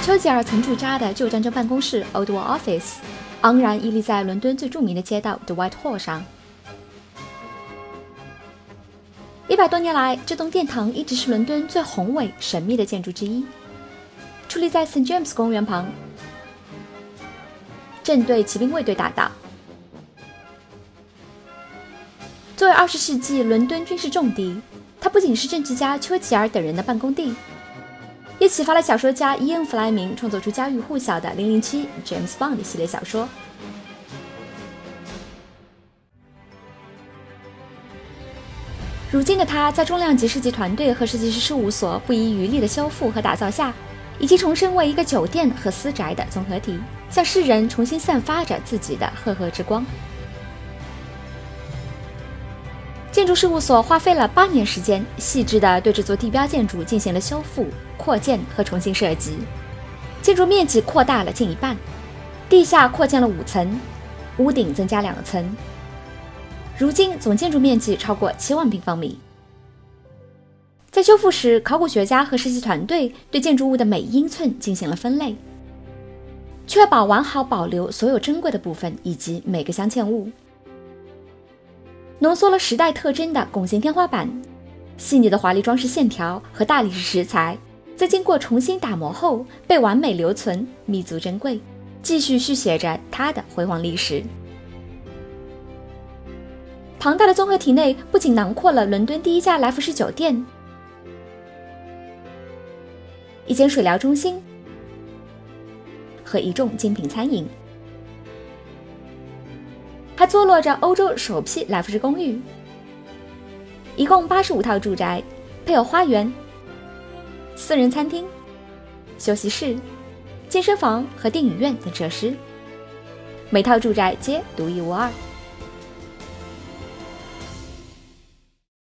丘吉尔曾驻扎的旧战争办公室 Old War Office 昂然屹立在伦敦最著名的街道 The Whitehall 上。100多年来，这栋殿堂一直是伦敦最宏伟神秘的建筑之一，矗立在 St James 公园旁，正对骑兵卫队大道。作为20世纪伦敦军事重地，它不仅是政治家丘吉尔等人的办公地，也启发了小说家伊恩·弗莱明创作出家喻户晓的007 James Bond 系列小说。如今的他，在重量级设计团队和设计师事务所不遗余力的修复和打造下，已经重生为一个酒店和私宅的综合体，向世人重新散发着自己的赫赫之光。建筑事务所花费了8年时间，细致地对这座地标建筑进行了修复、扩建和重新设计。建筑面积扩大了近1半，地下扩建了5层，屋顶增加2层。如今总建筑面积超过7万平方米。在修复时，考古学家和设计团队对建筑物的每英寸进行了分类，确保完好保留所有珍贵的部分以及每个镶嵌物。浓缩了时代特征的拱形天花板、细腻的华丽装饰线条和大理石石材，在经过重新打磨后被完美留存，弥足珍贵，继续续写着它的辉煌历史。庞大的综合体内不仅囊括了伦敦第一家来福士酒店、一间水疗中心和一众精品餐饮，还坐落着欧洲首批来福士公寓，一共85套住宅，配有花园、私人餐厅、休息室、健身房和电影院等设施，每套住宅皆独一无二。